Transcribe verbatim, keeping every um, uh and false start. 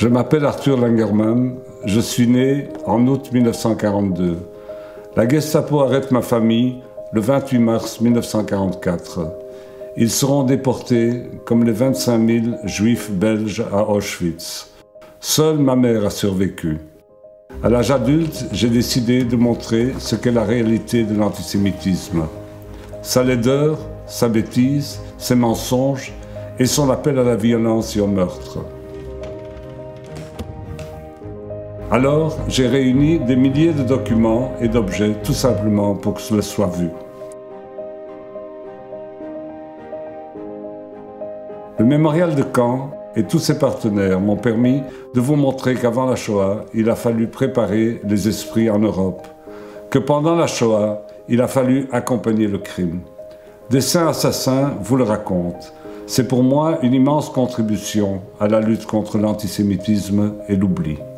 Je m'appelle Arthur Langermann, je suis né en août mille neuf cent quarante-deux. La Gestapo arrête ma famille le vingt-huit mars mille neuf cent quarante-quatre. Ils seront déportés comme les vingt-cinq mille juifs belges à Auschwitz. Seule ma mère a survécu. À l'âge adulte, j'ai décidé de montrer ce qu'est la réalité de l'antisémitisme. Sa laideur, sa bêtise, ses mensonges et son appel à la violence et au meurtre. Alors, j'ai réuni des milliers de documents et d'objets tout simplement pour que cela soit vu. Le mémorial de Caen et tous ses partenaires m'ont permis de vous montrer qu'avant la Shoah, il a fallu préparer les esprits en Europe, que pendant la Shoah, il a fallu accompagner le crime. Des saints assassins vous le racontent. C'est pour moi une immense contribution à la lutte contre l'antisémitisme et l'oubli.